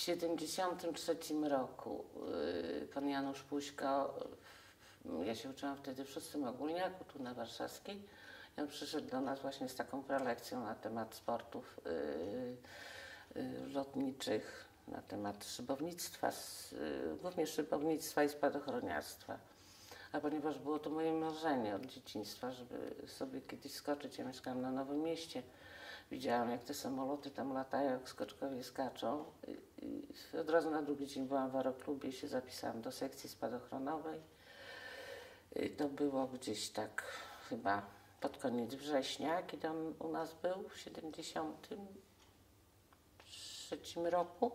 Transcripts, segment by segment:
1973 roku pan Janusz Puśko, ja się uczyłam wtedy w 6. ogólniaku tu na Warszawskiej, i on przyszedł do nas właśnie z taką prelekcją na temat sportów lotniczych, na temat szybownictwa, głównie szybownictwa i spadochroniarstwa. A ponieważ było to moje marzenie od dzieciństwa, żeby sobie kiedyś skoczyć, ja mieszkałam na Nowym Mieście, widziałam, jak te samoloty tam latają, jak skoczkowie skaczą. I od razu na drugi dzień byłam w aeroklubie i się zapisałam do sekcji spadochronowej. I to było gdzieś tak chyba pod koniec września, kiedy on u nas był w 1973 roku.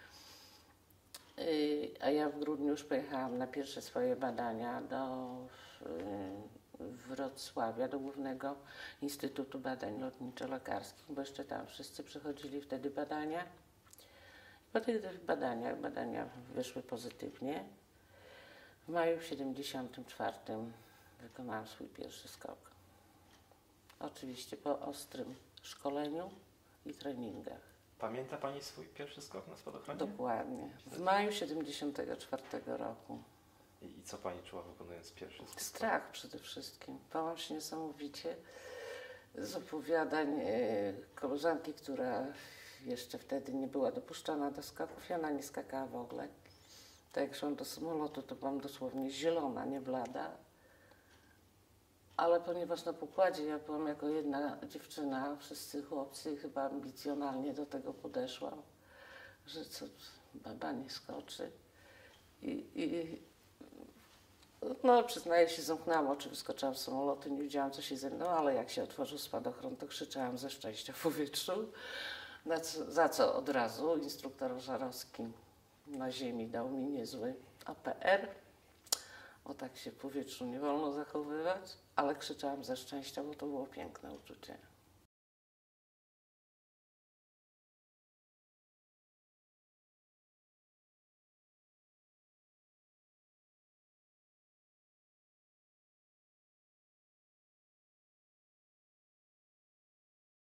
A ja w grudniu już pojechałam na pierwsze swoje badania do Wrocławia, do Głównego Instytutu Badań Lotniczo-Lekarskich, bo jeszcze tam wszyscy przychodzili wtedy badania. Po tych badania wyszły pozytywnie. W maju 1974 wykonałam swój pierwszy skok. Oczywiście po ostrym szkoleniu i treningach. Pamięta Pani swój pierwszy skok na spadochronie? Dokładnie. W maju 1974 roku. I co Pani czuła, wykonując pierwszy skok? Strach przede wszystkim. Bałam się niesamowicie z opowiadań koleżanki, która jeszcze wtedy nie była dopuszczana do skoków i ona nie skakała w ogóle. Tak jak szłam do samolotu, to byłam dosłownie zielona, nie blada. Ale ponieważ na pokładzie ja byłam jako jedna dziewczyna, wszyscy chłopcy, chyba ambicjonalnie do tego podeszłam, że co, baba nie skoczy. No, przyznaję się, zamknęłam oczy, wyskoczyłam z samolotu, nie wiedziałam, co się ze mną, ale jak się otworzył spadochron, to krzyczałam ze szczęścia w powietrzu, za co od razu instruktor Żarowski na ziemi dał mi niezły APR. O, tak się w powietrzu nie wolno zachowywać, ale krzyczałam ze szczęścia, bo to było piękne uczucie.